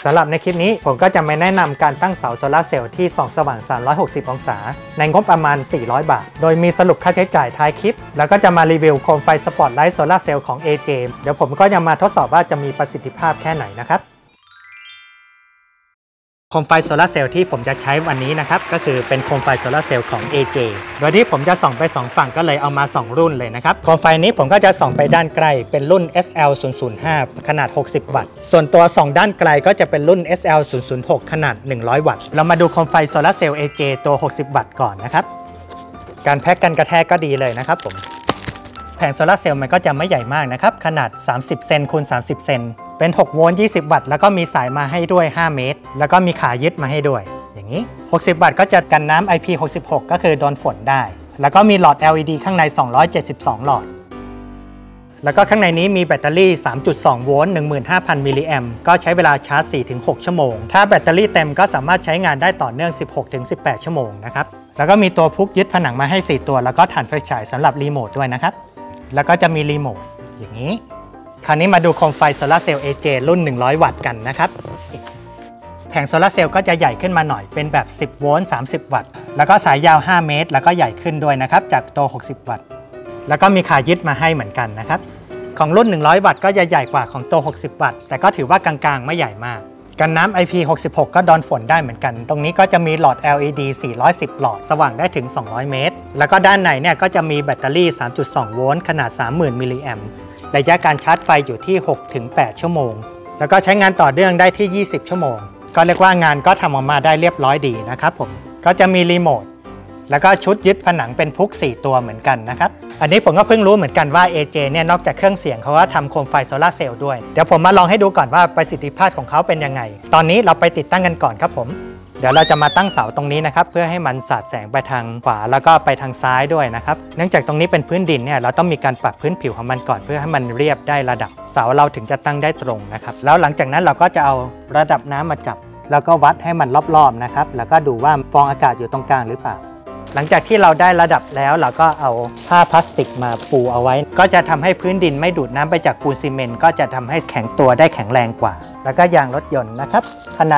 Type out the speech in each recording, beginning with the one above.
สำหรับในคลิปนี้ผมก็จะมาแนะนำการตั้งเสาโซลาร์เซลล์ที่ส่องสว่าง360องศาในงบประมาณ400 บาทโดยมีสรุปค่าใช้จ่ายท้ายคลิปแล้วก็จะมารีวิวโคมไฟสปอตไลท์โซลาร์เซลล์ของ AJ เดี๋ยวผมก็จะมาทดสอบว่าจะมีประสิทธิภาพแค่ไหนนะครับโคมไฟโซลาร์เซลล์ที่ผมจะใช้วันนี้นะครับก็คือเป็นโคมไฟโซลาร์เซลล์ของ AJ โดยที่ผมจะส่องไป2ฝั่งก็เลยเอามา2รุ่นเลยนะครับโคมไฟนี้ผมก็จะส่องไปด้านไกลเป็นรุ่น SL005 ขนาด60 วัตต์ส่วนตัวส่องด้านไกลก็จะเป็นรุ่น SL006 ขนาด100 วัตต์เรามาดูโคมไฟโซลาร์เซลล์ AJ ตัว60 วัตต์ก่อนนะครับการแพ็กกันกระแทกก็ดีเลยนะครับผมแผงโซลาร์เซลล์มันก็จะไม่ใหญ่มากนะครับขนาด30 เซนคูณ30 เซนเป็น6 โวลต์ 20 วัตต์แล้วก็มีสายมาให้ด้วย5 เมตรแล้วก็มีขายึดมาให้ด้วยอย่างนี้60 วัตต์ก็จะกันน้ำ IP66 ก็คือโดนฝนได้แล้วก็มีหลอด LED ข้างใน272หลอดแล้วก็ข้างในนี้มีแบตเตอรี่ 3.2 โวลต์ 15,000 มิลลิแอมป์ก็ใช้เวลาชาร์จ 4-6 ชั่วโมงถ้าแบตเตอรี่เต็มก็สามารถใช้งานได้ต่อเนื่อง 16-18 ชั่วโมงนะครับแล้วก็มีตัวพุกยึดผนังมาให้4ตัวแล้วก็ฐานไฟฉายสำหรับรีโมทด้วยนะครับแล้วก็จะมีรีโมทอย่างนี้คราวนี้มาดูโคมไฟโซลาร์เซลล์ AJ รุ่น100 วัตต์กันนะครับแผงโซลาร์เซลล์ก็จะใหญ่ขึ้นมาหน่อยเป็นแบบ10 โวลต์ 30 วัตต์แล้วก็สายยาว5 เมตรแล้วก็ใหญ่ขึ้นด้วยนะครับจากตัว60 วัตต์แล้วก็มีขายึดมาให้เหมือนกันนะครับของรุ่น100 วัตต์ก็จะใหญ่กว่าของตัว60 วัตต์แต่ก็ถือว่ากลางๆไม่ใหญ่มากกันน้ำ IP66 ก็โดนฝนได้เหมือนกันตรงนี้ก็จะมีหลอด LED 410 หลอดสว่างได้ถึง200 เมตรแล้วก็ด้านในเนี่ยก็จะมีแบตเตอรี่ 3.2 โวลต์ขนาด 30,000 มิลลิแอมป์ระยะการชาร์จไฟอยู่ที่ 6-8 ชั่วโมงแล้วก็ใช้งานต่อเนื่องได้ที่ 20 ชั่วโมงก็เรียกว่างานก็ทำออกมาได้เรียบร้อยดีนะครับผมก็จะมีรีโมทแล้วก็ชุดยึดผนังเป็นพุก4ตัวเหมือนกันนะครับอันนี้ผมก็เพิ่งรู้เหมือนกันว่า AJ เนี่ยนอกจากเครื่องเสียงเขาก็ทำโคมไฟโซลาร์เซลล์ด้วยเดี๋ยวผมมาลองให้ดูก่อนว่าประสิทธิภาพของเขาเป็นยังไงตอนนี้เราไปติดตั้งกันก่อนครับผมเดี๋ยวเราจะมาตั้งเสาตรงนี้นะครับเพื่อให้มันสาดแสงไปทางขวาแล้วก็ไปทางซ้ายด้วยนะครับเนื่องจากตรงนี้เป็นพื้นดินเนี่ยเราต้องมีการปรับพื้นผิวของมันก่อนเพื่อให้มันเรียบได้ระดับเสาเราถึงจะตั้งได้ตรงนะครับแล้วหลังจากนั้นเราก็จะเอาระดับน้ำมาจับแล้วก็วัดให้มันรอบๆนะครับแล้วก็ดูว่าฟองอากาศอยู่ตรงกลางหรือเปล่าหลังจากที่เราได้ระดับแล้วเราก็เอาผ้าพลาสติกมาปูเอาไว้ก็จะทำให้พื้นดินไม่ดูดน้ำไปจากปูนซีเมนต์ก็จะทำให้แข็งตัวได้แข็งแรงกว่าแล้วก็ยางรถยนต์นะครับขนาด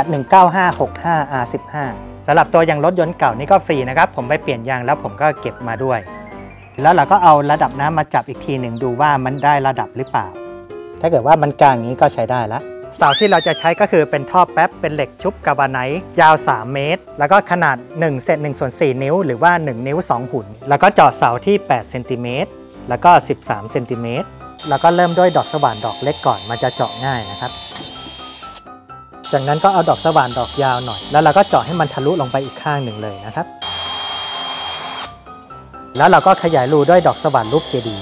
19565R15 สำหรับตัวยางรถยนต์เก่านี่ก็ฟรีนะครับผมไปเปลี่ยนยางแล้วผมก็เก็บมาด้วยแล้วเราก็เอาระดับน้ำมาจับอีกทีหนึ่งดูว่ามันได้ระดับหรือเปล่าถ้าเกิดว่ามันกลางนี้ก็ใช้ได้แล้วเสาที่เราจะใช้ก็คือเป็นท่อแป๊บเป็นเหล็กชุบกาบาไนท์ยาว3 เมตรแล้วก็ขนาด1เซน1/4 นิ้วหรือว่า1 นิ้ว 2 หุ่นแล้วก็เจาะเสาที่8 เซนติเมตรแล้วก็13 เซนติเมตรแล้วก็เริ่มด้วยดอกสว่านดอกเล็กก่อนมันจะเจาะง่ายนะครับจากนั้นก็เอาดอกสว่านดอกยาวหน่อยแล้วเราก็เจาะให้มันทะลุลงไปอีกข้างหนึ่งเลยนะครับแล้วเราก็ขยายรูด้วยดอกสว่านรูปเจดีย์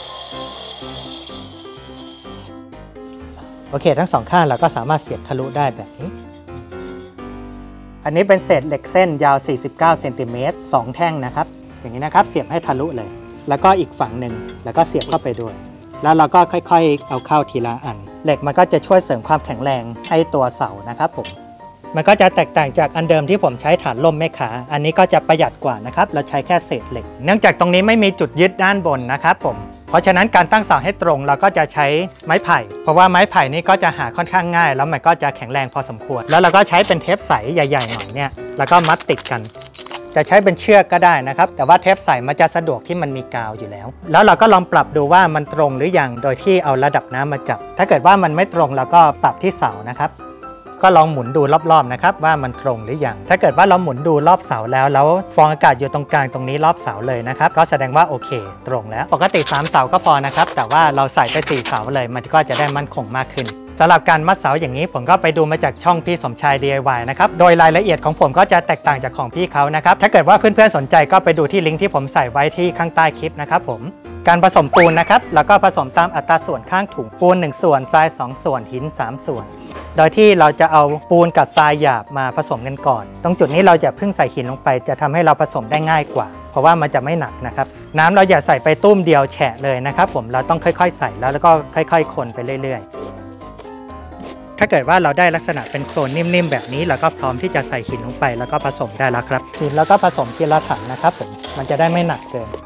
โอเคทั้ง2ข้างเราก็สามารถเสียบทะลุได้แบบนี้อันนี้เป็นเศษเหล็กเส้นยาว49 เซนติเมตร2 แท่งนะครับอย่างนี้นะครับเสียบให้ทะลุเลยแล้วก็อีกฝั่งหนึ่งแล้วก็เสียบเข้าไปด้วยแล้วเราก็ค่อยๆเอาเข้าทีละอันเหล็กมันก็จะช่วยเสริมความแข็งแรงให้ตัวเสานะครับผมมันก็จะแตกต่างจากอันเดิมที่ผมใช้ฐานล่มแม่ขาอันนี้ก็จะประหยัดกว่านะครับเราใช้แค่เศษเหล็กเนื่องจากตรงนี้ไม่มีจุดยึดด้านบนนะครับผมเพราะฉะนั้นการตั้งเสาให้ตรงเราก็จะใช้ไม้ไผ่เพราะว่าไม้ไผ่นี่ก็จะหาค่อนข้างง่ายแล้วมันก็จะแข็งแรงพอสมควรแล้วเราก็ใช้เป็นเทปใสใหญ่ๆหน่อยเนี่ยแล้วก็มัดติดกันจะใช้เป็นเชือกก็ได้นะครับแต่ว่าเทปใสมันจะสะดวกที่มันมีกาวอยู่แล้วแล้วเราก็ลองปรับดูว่ามันตรงหรือยังโดยที่เอาระดับน้ำมาจับถ้าเกิดว่ามันไม่ตรงเราก็ปรับที่เสานะครับก็ลองหมุนดูรอบๆนะครับว่ามันตรงหรือยังถ้าเกิดว่าเราหมุนดูรอบเสาแล้วฟองอากาศอยู่ตรงกลางตรงนี้รอบเสาเลยนะครับก็แสดงว่าโอเคตรงแล้วปกติ3 เสาก็พอนะครับแต่ว่าเราใส่ไป4 เสาเลยมันก็จะได้มั่นคงมากขึ้นสำหรับการมัดเสาอย่างนี้ผมก็ไปดูมาจากช่องพี่สมชาย DIY นะครับโดยรายละเอียดของผมก็จะแตกต่างจากของพี่เขานะครับถ้าเกิดว่าเพื่อนๆสนใจก็ไปดูที่ลิงก์ที่ผมใส่ไว้ที่ข้างใต้คลิปนะครับผมการผสมปูนนะครับแล้วก็ผสมตามอัตราส่วนข้างถุงปูน1 ส่วนทราย2 ส่วนหิน3 ส่วนโดยที่เราจะเอาปูนกับทรายหยาบมาผสมกันก่อนตรงจุดนี้เราอย่าเพิ่งใส่หินลงไปจะทำให้เราผสมได้ง่ายกว่าเพราะว่ามันจะไม่หนักนะครับน้ำเราอย่าใส่ไปตุ้มเดียวแฉะเลยนะครับผมเราต้องค่อยๆใส่แล้วก็ค่อยๆคนไปเรื่อยๆถ้าเกิดว่าเราได้ลักษณะเป็นโคลนนิ่มๆแบบนี้เราก็พร้อมที่จะใส่หินลงไปแล้วก็ผสมได้แล้วครับหินแล้วก็ผสมทีละถังนะครับผมมันจะได้ไม่หนักเกิน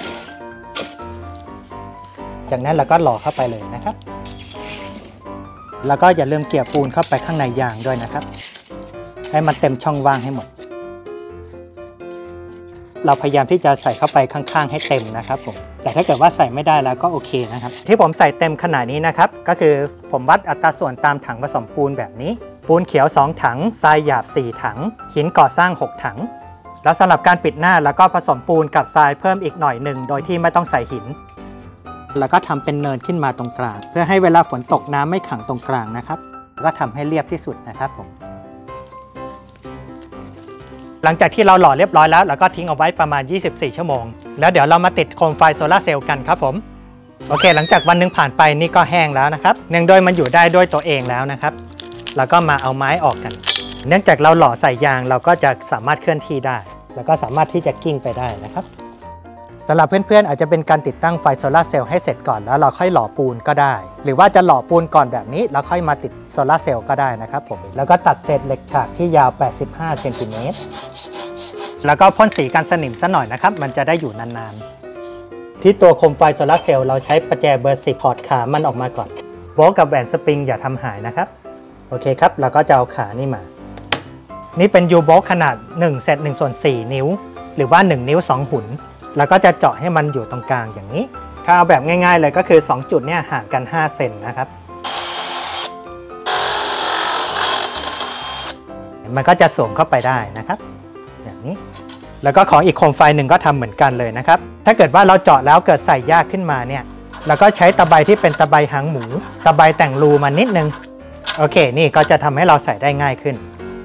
จากนั้นเราก็หล่อเข้าไปเลยนะครับแล้วก็อย่าลืมเกี่ยวปูนเข้าไปข้างในยางด้วยนะครับให้มันเต็มช่องว่างให้หมดเราพยายามที่จะใส่เข้าไปข้างๆให้เต็มนะครับผมแต่ถ้าเกิดว่าใส่ไม่ได้แล้วก็โอเคนะครับที่ผมใส่เต็มขนาดนี้นะครับก็คือผมวัดอัตราส่วนตามถังผสมปูนแบบนี้ปูนเขียว2ถังทรายหยาบ4ถังหินก่อสร้าง6ถังแล้วสำหรับการปิดหน้าแล้วก็ผสมปูนกับทรายเพิ่มอีกหน่อยหนึ่งโดยที่ไม่ต้องใส่หินแล้วก็ทำเป็นเนินขึ้นมาตรงกลางเพื่อให้เวลาฝนตกน้ำไม่ขังตรงกลางนะครับก็ทำให้เรียบที่สุดนะครับผมหลังจากที่เราหล่อเรียบร้อยแล้วเราก็ทิ้งเอาไว้ประมาณ24ชั่วโมงแล้วเดี๋ยวเรามาติดโคมไฟโซลาร์เซลล์กันครับผมโอเคหลังจากวันนึงผ่านไปนี่ก็แห้งแล้วนะครับเนื่องโดยมันอยู่ได้ด้วยตัวเองแล้วนะครับแล้วก็มาเอาไม้ออกกันเนื่องจากเราหล่อใส่ยางเราก็จะสามารถเคลื่อนที่ได้แล้วก็สามารถที่จะกิ้งไปได้นะครับสำหรับเพื่อนๆอาจจะเป็นการติดตั้งไฟโซลาร์เซลล์ให้เสร็จก่อนแล้วเราค่อยหล่อปูนก็ได้หรือว่าจะหล่อปูนก่อนแบบนี้แล้วค่อยมาติดโซลาร์เซลล์ก็ได้นะครับผมแล้วก็ตัดเศษเหล็กฉากที่ยาว85เซนติเมตรแล้วก็พ่นสีกันสนิมซะหน่อยนะครับมันจะได้อยู่นานๆที่ตัวโคมไฟโซลาร์เซลล์เราใช้ประแจเบอร์10ถอดขามันออกมาก่อนโบ๊ทกับแหวนสปริงอย่าทำหายนะครับโอเคครับเราก็จะเอาขานี่มานี่เป็นยูโบ๊ทขนาด1เซต1/4 นิ้วหรือว่า1นิ้ว2หุ่นแล้วก็จะเจาะให้มันอยู่ตรงกลางอย่างนี้ถ้าเอาแบบง่ายๆเลยก็คือ2จุดเนี่ยห่างกัน5เซนนะครับมันก็จะสวมเข้าไปได้นะครับอย่างนี้แล้วก็ของอีกโคมไฟหนึ่งก็ทำเหมือนกันเลยนะครับถ้าเกิดว่าเราเจาะแล้วเกิดใส่ยากขึ้นมาเนี่ยเราก็ใช้ตะไบที่เป็นตะไบหางหมูตะไบแต่งรูมานิดนึงโอเคนี่ก็จะทำให้เราใส่ได้ง่ายขึ้น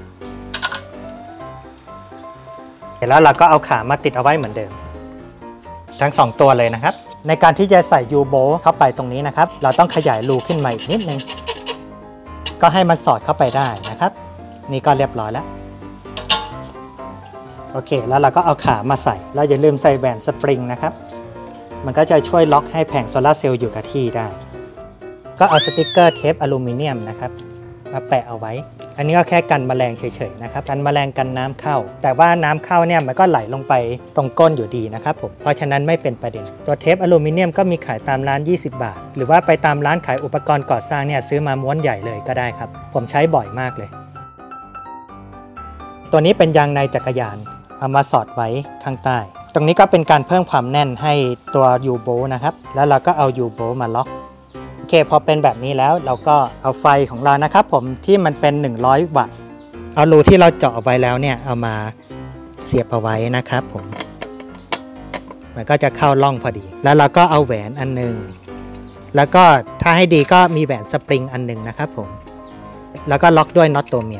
แล้วเราก็เอาขามาติดเอาไว้เหมือนเดิมทั้ง2ตัวเลยนะครับในการที่จะใส่ยูโบเข้าไปตรงนี้นะครับเราต้องขยายรูขึ้นมาอีกนิดนึงก็ให้มันสอดเข้าไปได้นะครับนี่ก็เรียบร้อยแล้วโอเคแล้วเราก็เอาขามาใส่แล้วอย่าลืมใส่แหวนสปริงนะครับมันก็จะช่วยล็อกให้แผงโซลาร์เซลล์อยู่กับที่ได้ก็เอาสติกเกอร์เทปอลูมิเนียมนะครับมาแปะเอาไว้อันนี้ก็แค่กันแมลงเฉยๆนะครับกันแมลงกันน้ำเข้าแต่ว่าน้ำเข้าเนี่ยมันก็ไหลลงไปตรงก้นอยู่ดีนะครับผมเพราะฉะนั้นไม่เป็นประเด็นตัวเทปอลูมิเนียมก็มีขายตามร้าน20 บาทหรือว่าไปตามร้านขายอุปกรณ์ก่อสร้างเนี่ยซื้อมาม้วนใหญ่เลยก็ได้ครับผมใช้บ่อยมากเลยตัวนี้เป็นยางในจักรยานเอามาสอดไว้ข้างใต้ตรงนี้ก็เป็นการเพิ่มความแน่นให้ตัวยูโบนะครับแล้วเราก็เอายูโบมาล็อกโอเคพอเป็นแบบนี้แล้วเราก็เอาไฟของเรานะครับผมที่มันเป็น100 วัตต์เอารูที่เราเจาะเอาไว้แล้วเนี่ยเอามาเสียบเอาไว้นะครับผมมันก็จะเข้าร่องพอดีแล้วเราก็เอาแหวนอันนึงแล้วก็ถ้าให้ดีก็มีแหวนสปริงอันนึงนะครับผมแล้วก็ล็อกด้วยน็อตตัวเมีย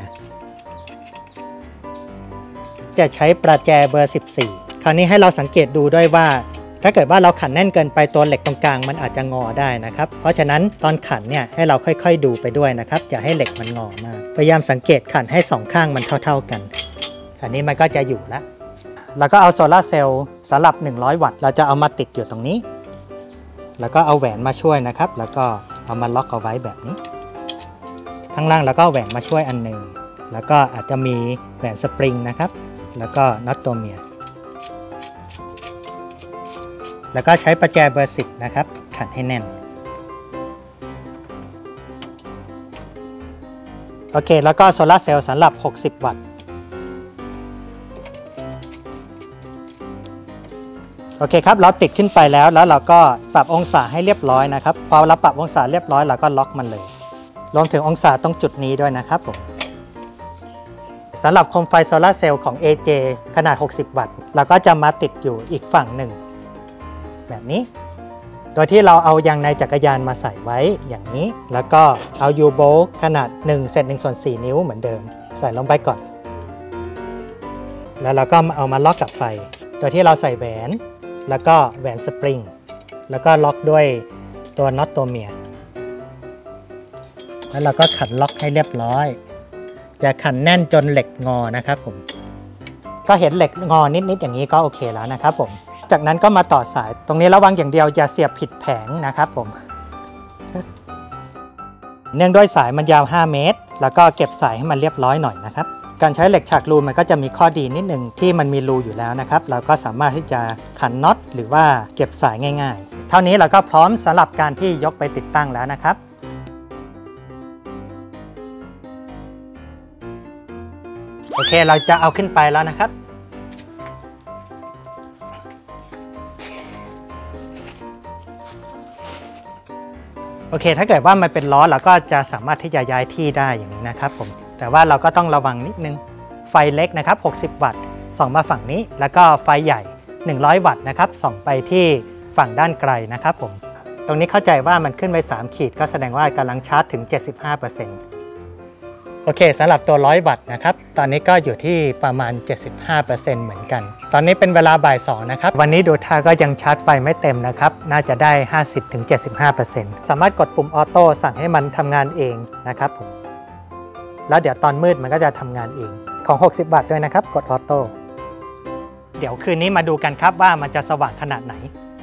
จะใช้ประแจเบอร์14คราวนี้ให้เราสังเกตดูด้วยว่าถ้าเกิดว่าเราขันแน่นเกินไปตัวเหล็กตรงกลางมันอาจจะงอได้นะครับเพราะฉะนั้นตอนขันเนี่ยให้เราค่อยๆดูไปด้วยนะครับอย่าให้เหล็กมันงอมากพยายามสังเกตขันให้2ข้างมันเท่าๆกันอันนี้มันก็จะอยู่แล้วแล้วก็เอาโซลาร์เซลล์สำหรับ100 วัตต์เราจะเอามาติดอยู่ตรงนี้แล้วก็เอาแหวนมาช่วยนะครับแล้วก็เอามาล็อกเอาไว้แบบนี้ข้างล่างแล้วก็แหวนมาช่วยอันหนึ่งแล้วก็อาจจะมีแหวนสปริงนะครับแล้วก็น็อตตัวเมียแล้วก็ใช้ประแจเบอร์10นะครับขันให้แน่นโอเคแล้วก็โซลาร์เซลล์สำหรับ60 วัตต์โอเคครับเราติดขึ้นไปแล้วเราก็ปรับองศาให้เรียบร้อยนะครับพอเราปรับองศาเรียบร้อยเราก็ล็อกมันเลยรวมถึงองศาตรงจุดนี้ด้วยนะครับผมสำหรับโคมไฟโซลาร์เซลล์ของ AJ ขนาด60 วัตต์เราก็จะมาติดอยู่อีกฝั่งหนึ่งแบบนี้โดยที่เราเอายางในจักรยานมาใส่ไว้อย่างนี้แล้วก็เอายูโบขนาด1เซต1/4 นิ้วเหมือนเดิมใส่ลงไปก่อนแล้วเราก็เอามาล็อกกับไฟโดยที่เราใส่แหวนแล้วก็แหวนสปริงแล้วก็ล็อกด้วยตัวน็อตตัวเมียแล้วเราก็ขันล็อกให้เรียบร้อยอย่าขันแน่นจนเหล็กงอนะครับผมก็เห็นเหล็กงอนิดๆอย่างนี้ก็โอเคแล้วนะครับผมจากนั้นก็มาต่อสายตรงนี้ระวังอย่างเดียวอย่าเสียบผิดแผงนะครับผมเนื่องด้วยสายมันยาว5 เมตรแล้วก็เก็บสายให้มันเรียบร้อยหน่อยนะครับการใช้เหล็กฉากรูมันก็จะมีข้อดีนิดนึงที่มันมีรูอยู่แล้วนะครับเราก็สามารถที่จะขันน็อตหรือว่าเก็บสายง่ายๆเท่านี้เราก็พร้อมสำหรับการที่ยกไปติดตั้งแล้วนะครับโอเคเราจะเอาขึ้นไปแล้วนะครับโอเคถ้าเกิดว่ามันเป็นล้อเราก็จะสามารถที่จะย้ายที่ได้อย่างนี้นะครับผมแต่ว่าเราก็ต้องระวังนิดนึงไฟเล็กนะครับ60 วัตต์ส่องมาฝั่งนี้แล้วก็ไฟใหญ่100 วัตต์นะครับส่องไปที่ฝั่งด้านไกลนะครับผมตรงนี้เข้าใจว่ามันขึ้นไป3ขีดก็แสดงว่ากำลังชาร์จถึง 75%โอเคสำหรับตัว100 วัตต์นะครับตอนนี้ก็อยู่ที่ประมาณ 75% เหมือนกันตอนนี้เป็นเวลาบ่าย2นะครับวันนี้ดูท่าก็ยังชาร์จไฟไม่เต็มนะครับน่าจะได้ 50-75% สามารถกดปุ่มออโต้สั่งให้มันทำงานเองนะครับผมแล้วเดี๋ยวตอนมืดมันก็จะทำงานเองของ60 วัตต์ด้วยนะครับกดออโต้เดี๋ยวคืนนี้มาดูกันครับว่ามันจะสว่างขนาดไหน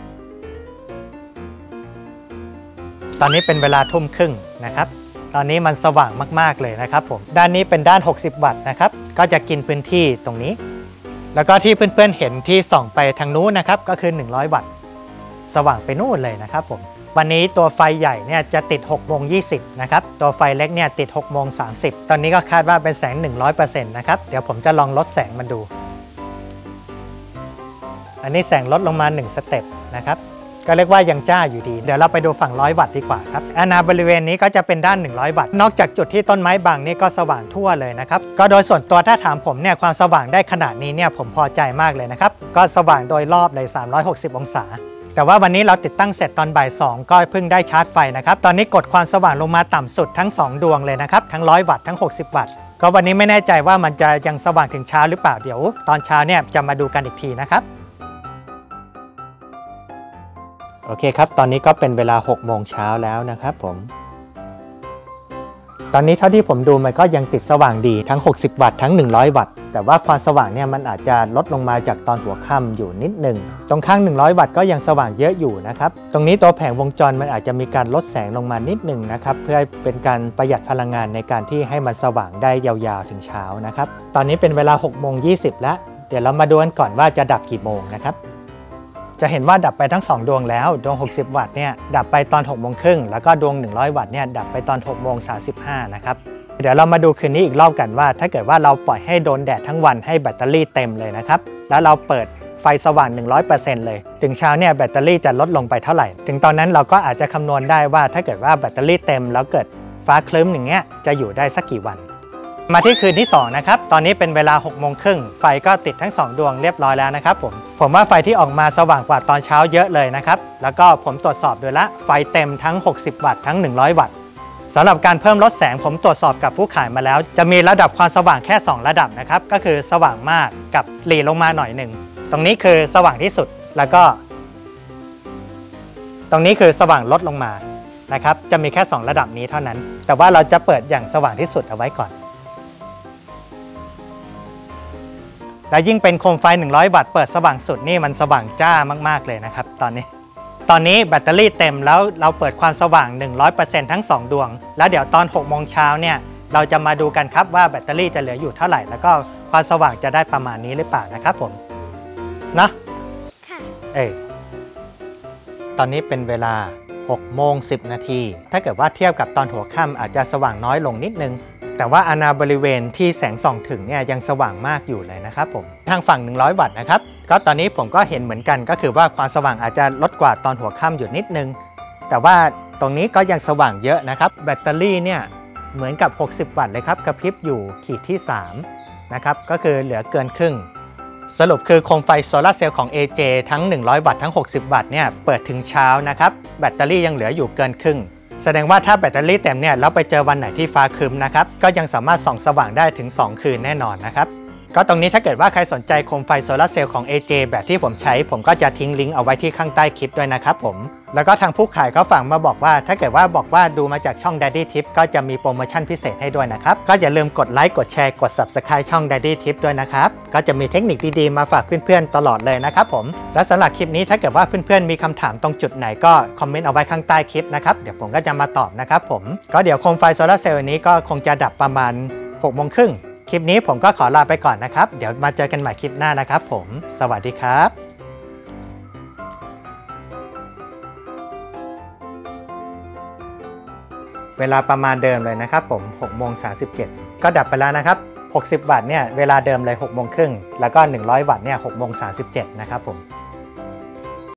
ตอนนี้เป็นเวลาทุ่มครึ่งนะครับตอนนี้มันสว่างมากๆเลยนะครับผมด้านนี้เป็นด้าน60 วัตต์นะครับก็จะกินพื้นที่ตรงนี้แล้วก็ที่เพื่อนๆเห็นที่ส่องไปทางนู้นนะครับก็คือ100 วัตต์สว่างไปนู่นเลยนะครับผมวันนี้ตัวไฟใหญ่เนี่ยจะติด6:20นะครับตัวไฟเล็กเนี่ยติด6:30ตอนนี้ก็คาดว่าเป็นแสง 100% นะครับเดี๋ยวผมจะลองลดแสงมันดูอันนี้แสงลดลงมา1 สเต็ปนะครับก็เรียกว่ายังจ้าอยู่ดีเดี๋ยวเราไปดูฝั่ง100 วัตต์ดีกว่าครับบริเวณนี้ก็จะเป็นด้าน100 วัตต์นอกจากจุดที่ต้นไม้บังนี่ก็สว่างทั่วเลยนะครับก็โดยส่วนตัวถ้าถามผมเนี่ยความสว่างได้ขนาดนี้เนี่ยผมพอใจมากเลยนะครับก็สว่างโดยรอบเลย360 องศาแต่ว่าวันนี้เราติดตั้งเสร็จตอนบ่าย2ก็เพิ่งได้ชาร์จไฟนะครับตอนนี้กดความสว่างลงมาต่ำสุดทั้ง2 ดวงเลยนะครับทั้ง100 วัตต์ทั้ง60 วัตต์ก็วันนี้ไม่แน่ใจว่ามันจะยังสว่างถึงเช้าหรือเปล่าเดี๋ยวตอนเช้าเนี่ยจะมาดูกันอีกทีนะครับโอเคครับตอนนี้ก็เป็นเวลา6 โมงเช้าแล้วนะครับผมตอนนี้เท่าที่ผมดูมันก็ยังติดสว่างดีทั้ง60 วัตต์ทั้ง100 วัตต์แต่ว่าความสว่างเนี่ยมันอาจจะลดลงมาจากตอนหัวค่ำอยู่นิดหนึ่งตรงข้าง100 วัตต์ก็ยังสว่างเยอะอยู่นะครับตรงนี้ตัวแผงวงจรมันอาจจะมีการลดแสงลงมานิดหนึ่งนะครับเพื่อเป็นการประหยัดพลังงานในการที่ให้มันสว่างได้ยาวๆถึงเช้านะครับตอนนี้เป็นเวลา6:20แล้วเดี๋ยวเรามาดูกันก่อนว่าจะดับกี่โมงนะครับจะเห็นว่าดับไปทั้ง2 ดวงแล้วดวง60 วัตต์เนี่ยดับไปตอน6:30แล้วก็ดวง100 วัตต์เนี่ยดับไปตอน6:35นะครับเดี๋ยวเรามาดูคืนนี้อีกรอบกันว่าถ้าเกิดว่าเราปล่อยให้โดนแดดทั้งวันให้แบตเตอรี่เต็มเลยนะครับแล้วเราเปิดไฟสว่าง 100% เลยถึงเช้าเนี่ยแบตเตอรี่จะลดลงไปเท่าไหร่ถึงตอนนั้นเราก็อาจจะคำนวณได้ว่าถ้าเกิดว่าแบตเตอรี่เต็มแล้วเกิดฟ้าครึ้มอย่างเงี้ยจะอยู่ได้สักกี่วันมาที่คืนที่2นะครับตอนนี้เป็นเวลา6:30ไฟก็ติดทั้ง2 ดวงเรียบร้อยแล้วนะครับผมว่าไฟที่ออกมาสว่างกว่าตอนเช้าเยอะเลยนะครับแล้วก็ผมตรวจสอบดูละไฟเต็มทั้ง60 วัตต์ทั้ง100 วัตต์สำหรับการเพิ่มลดแสงผมตรวจสอบกับผู้ขายมาแล้วจะมีระดับความสว่างแค่2 ระดับนะครับก็คือสว่างมากกับหลีลงมาหน่อยหนึ่งตรงนี้คือสว่างที่สุดแล้วก็ตรงนี้คือสว่างลดลงมานะครับจะมีแค่2 ระดับนี้เท่านั้นแต่ว่าเราจะเปิดอย่างสว่างที่สุดเอาไว้ก่อนและยิ่งเป็นโคมไฟ100 วัตต์เปิดสว่างสุดนี่มันสว่างจ้ามากๆเลยนะครับตอนนี้แบตเตอรี่เต็มแล้วเราเปิดความสว่าง 100% ทั้ง2 ดวงแล้วเดี๋ยวตอน6 โมงเช้าเนี่ยเราจะมาดูกันครับว่าแบตเตอรี่จะเหลืออยู่เท่าไหร่แล้วก็ความสว่างจะได้ประมาณนี้หรือเปล่านะครับผมนะค่ะตอนนี้เป็นเวลา6:10ถ้าเกิดว่าเทียบกับตอนหัวค่ำอาจจะสว่างน้อยลงนิดนึงแต่ว่าบริเวณที่แสงส่องถึงเนี่ยยังสว่างมากอยู่เลยนะครับผมทางฝั่ง100 วัตต์นะครับก็ตอนนี้ผมก็เห็นเหมือนกันก็คือว่าความสว่างอาจจะลดกว่าตอนหัวค่ำอยู่นิดนึงแต่ว่าตรงนี้ก็ยังสว่างเยอะนะครับแบตเตอรี่เนี่ยเหมือนกับ60 วัตต์เลยครับกระพริบอยู่ขีดที่3นะครับก็คือเหลือเกินครึ่งสรุปคือโคมไฟโซลาร์เซลล์ของ AJ ทั้ง100 วัตต์ทั้ง60 วัตต์เนี่ยเปิดถึงเช้านะครับแบตเตอรี่ยังเหลืออยู่เกินครึ่งแสดงว่าถ้าแบตเตอรี่เต็มเนี่ยแล้วไปเจอวันไหนที่ฟ้าครึ้มนะครับก็ยังสามารถส่องสว่างได้ถึง2 คืนแน่นอนนะครับก็ตรงนี้ถ้าเกิดว่าใครสนใจโคมไฟโซลาร์เซลล์ของ AJ แบบที่ผมใช้ผมก็จะทิ้งลิงก์เอาไว้ที่ข้างใต้คลิปด้วยนะครับผมแล้วก็ทางผู้ขายก็ฝากมาบอกว่าถ้าเกิดว่าบอกว่าดูมาจากช่อง Daddy Tip ก็จะมีโปรโมชั่นพิเศษให้ด้วยนะครับก็อย่าลืมกดไลค์กดแชร์กด Subscribe ช่อง Daddy Tip ด้วยนะครับก็จะมีเทคนิคดีๆมาฝากเพื่อนๆตลอดเลยนะครับผมและสำหรับคลิปนี้ถ้าเกิดว่าเพื่อนๆมีคำถามตรงจุดไหนก็คอมเมนต์เอาไว้ข้างใต้คลิปนะครับเดี๋ยวผมก็จะมาตอบนะครับผมก็เดี๋ยวโคมไฟโซลาร์เซลล์นี้ก็คงจะดับประมาณ6:30คลิปนี้ผมก็ขอลาไปก่อนนะครับเดี๋ยวมาเจอกันใหม่คลิปหน้านะครับผมสวัสดีครับเวลาประมาณเดิมเลยนะครับผม6:37ก็ดับไปแล้วนะครับ 60 วัตต์เนี่ยเวลาเดิมเลย6 โมงครึ่งแล้วก็100 วัตต์เนี่ย6 โมง 37นะครับผม